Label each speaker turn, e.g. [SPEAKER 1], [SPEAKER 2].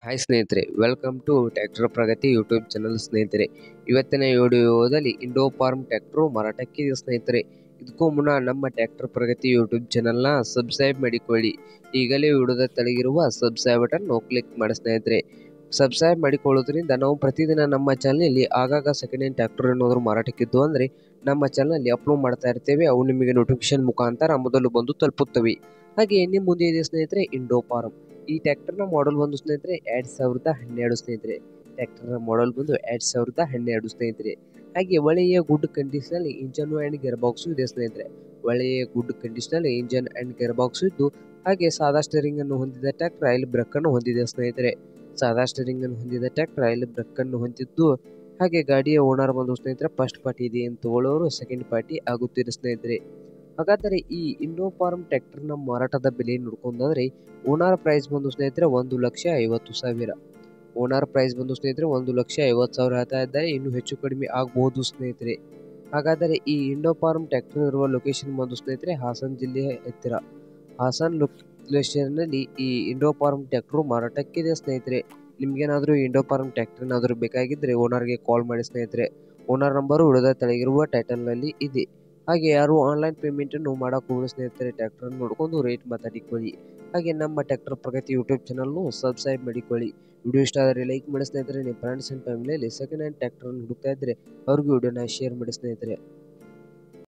[SPEAKER 1] Hi ಸ್ನೇಹಿತರೆ, welcome to tractor Pragati YouTube channel. ಸ್ನೇಹಿತರೆ, ಇವತ್ತಿನ ವಿಡಿಯೋದಲ್ಲಿ ಇಂಡೋ ಫಾರ್ಮ್ ಟ್ರ್ಯಾಕ್ಟರ್ ಮಾರಾಟಕ್ಕಿದೆ ಸ್ನೇಹಿತರೆ. ಇದಕ್ಕೂ ಮುನ್ನ ನಮ್ಮ ಟ್ರ್ಯಾಕ್ಟರ್ ಪ್ರಗತಿ ಯೂಟ್ಯೂಬ್ ಚಾನಲ್ನ ಸಬ್ಸ್ಕ್ರೈಬ್ ಮಾಡಿಕೊಳ್ಳಿ. ಈಗಲೇ ವಿಡಿಯೋದ ತೆಳಗಿರುವ ಸಬ್ಸ್ಕ್ರೈಬ್ ಬಟನ್ ಕ್ಲಿಕ್ ಮಾಡಿ ಸ್ನೇಹಿತರೆ. ಸಬ್ಸ್ಕ್ರೈಬ್ ಮಾಡಿಕೊಳ್ಳೋದ್ರಿಂದ ನಾವು ಪ್ರತಿದಿನ ನಮ್ಮ ಚಾನಲ್ನಲ್ಲಿ ಆಗಾಗ ಸೆಕೆಂಡ್ ಹ್ಯಾಂಡ್ ಟ್ರ್ಯಾಕ್ಟರ್ ಏನಾದರೂ ಮಾರಾಟಕ್ಕಿದ್ದು ಅಂದರೆ ನಮ್ಮ ಚಾನಲ್ನಲ್ಲಿ ಅಪ್ಲೋಡ್ ಮಾಡ್ತಾ ಇರ್ತೇವೆ. ಅವು ನಿಮಗೆ ನೋಟಿಫಿಕೇಶನ್ ಮುಖಾಂತರ ಮೊದಲು ಬಂದು ತಲುಪುತ್ತವೆ. ಹಾಗೆ ನಿಮ್ಮ ಮುಂದೆ ಇದೆ ಸ್ನೇಹಿತರೆ ಇಂಡೋ ಫಾರ್ಮ್. ಈ ಟ್ರ್ಯಾಕ್ಟರ್ನ ಮಾಡೆಲ್ ಬಂದು ಸ್ನೇಹಿತರೆ 2012 ಸ್ನೇಹಿತರೆ. ಟ್ರ್ಯಾಕ್ಟರ್ನ ಮಾಡೆಲ್ ಬಂದು 2012 ಸ್ನೇಹಿತರೆ. ಹಾಗೆ ಒಳ್ಳೆಯ ಗುಡ್ ಕಂಡೀಷನಲ್ಲಿ ಇಂಜನ್ ಆ್ಯಂಡ್ ಗೇರ್ ಬಾಕ್ಸು ಇದೆ ಸ್ನೇಹಿತರೆ. ಒಳ್ಳೆಯ ಗುಡ್ ಕಂಡೀಷನಲ್ಲಿ ಇಂಜನ್ ಆ್ಯಂಡ್ ಗೇರ್ ಬಾಕ್ಸ್ ಇದ್ದು, ಹಾಗೆ ಸಾದಾ ಸ್ಟೇರಿಂಗ್ ಅನ್ನು ಹೊಂದಿದ ಟ್ರ್ಯಾಕ್ಟರ್ ಆಯಿಲ್ ಬ್ರೇಕ್ ಅನ್ನು ಹೊಂದಿದೆ ಸ್ನೇಹಿತರೆ. ಸಾದಾ ಸ್ಟೇರಿಂಗ್ ಅನ್ನು ಹೊಂದಿದ ಟ್ರ್ಯಾಕ್ಟರ್ ಆಯಿಲ್ ಬ್ರೇಕ್ ಅನ್ನು ಹೊಂದಿದ್ದು, ಹಾಗೆ ಗಾಡಿಯ ಓನರ್ ಬಂದು ಸ್ನೇಹಿತರೆ ಫಸ್ಟ್ ಪಾರ್ಟಿ ಇದೆ ಅಂತ ತಗೊಳ್ಳೋರು ಸೆಕೆಂಡ್ ಪಾರ್ಟಿ ಆಗುತ್ತೀರಿ ಸ್ನೇಹಿತರೆ. ಹಾಗಾದರೆ ಈ ಇಂಡೋ ಫಾರ್ಮ್ ಟ್ರ್ಯಾಕ್ಟರ್ನ ಮಾರಾಟದ ಬೆಲೆ ನೋಡ್ಕೊಂಡ್ರೆ ಓನರ್ ಪ್ರೈಸ್ ಬಂದು ಸ್ನೇಹಿತರೆ 1,50,000. ಓನರ್ ಪ್ರೈಸ್ ಬಂದು ಸ್ನೇಹಿತರೆ 1,50,000 ಹೇಳ್ತಾ ಇದ್ದಾರೆ. ಇನ್ನೂ ಹೆಚ್ಚು ಕಡಿಮೆ ಆಗಬಹುದು ಸ್ನೇಹಿತರೆ. ಹಾಗಾದರೆ ಈ ಇಂಡೋ ಫಾರ್ಮ್ ಟ್ರ್ಯಾಕ್ಟರ್ ಇರುವ ಲೊಕೇಶನ್ ಬಂದು ಸ್ನೇಹಿತರೆ ಹಾಸನ ಜಿಲ್ಲೆಯ ಹತ್ತಿರ. ಹಾಸನ ಲೊಕೇಶನ್ನಲ್ಲಿ ಈ ಇಂಡೋ ಫಾರ್ಮ್ ಟ್ರ್ಯಾಕ್ಟರ್ ಮಾರಾಟಕ್ಕಿದೆ ಸ್ನೇಹಿತರೆ. ನಿಮ್ಗೇನಾದರೂ ಇಂಡೋ ಫಾರ್ಮ್ ಟ್ರ್ಯಾಕ್ಟರ್ ಏನಾದರೂ ಬೇಕಾಗಿದ್ದರೆ ಓನರ್ಗೆ ಕಾಲ್ ಮಾಡಿ ಸ್ನೇಹಿತರೆ. ಓನರ್ ನಂಬರು ವಿಡಿಯೋದ ತೆಳಗಿರುವ ಟೈಟಲ್ನಲ್ಲಿ ಇದೆ. ಹಾಗೆ ಯಾರು ಆನ್ಲೈನ್ ಪೇಮೆಂಟನ್ನು ಮಾಡೋಕೆ ಹೋಗಿ ಸ್ನೇಹಿತರೆ, ಟ್ರ್ಯಾಕ್ಟರ್ ನೋಡ್ಕೊಂಡು ರೇಟ್ ಮಾತಾಡಿಕೊಳ್ಳಿ. ಹಾಗೆ ನಮ್ಮ ಟ್ರ್ಯಾಕ್ಟರ್ ಪ್ರಗತಿ ಯೂಟ್ಯೂಬ್ ಚಾನಲ್ನು ಸಬ್ಸ್ಕ್ರೈಬ್ ಮಾಡಿಕೊಳ್ಳಿ. ವಿಡಿಯೋ ಇಷ್ಟ ಆದರೆ ಲೈಕ್ ಮಾಡಿ ಸ್ನೇಹಿತರೆ. ನಿಮ್ಮ ಫ್ರೆಂಡ್ಸ್ ಆ್ಯಂಡ್ ಫ್ಯಾಮಿಲಿಯಲ್ಲಿ ಸೆಕೆಂಡ್ ಹ್ಯಾಂಡ್ ಟ್ರ್ಯಾಕ್ಟರ್ ಹುಡುಕ್ತಾ ಇದ್ದರೆ ಅವ್ರಿಗೂ ವಿಡಿಯೋನ ಶೇರ್ ಮಾಡಿ ಸ್ನೇಹಿತರೆ.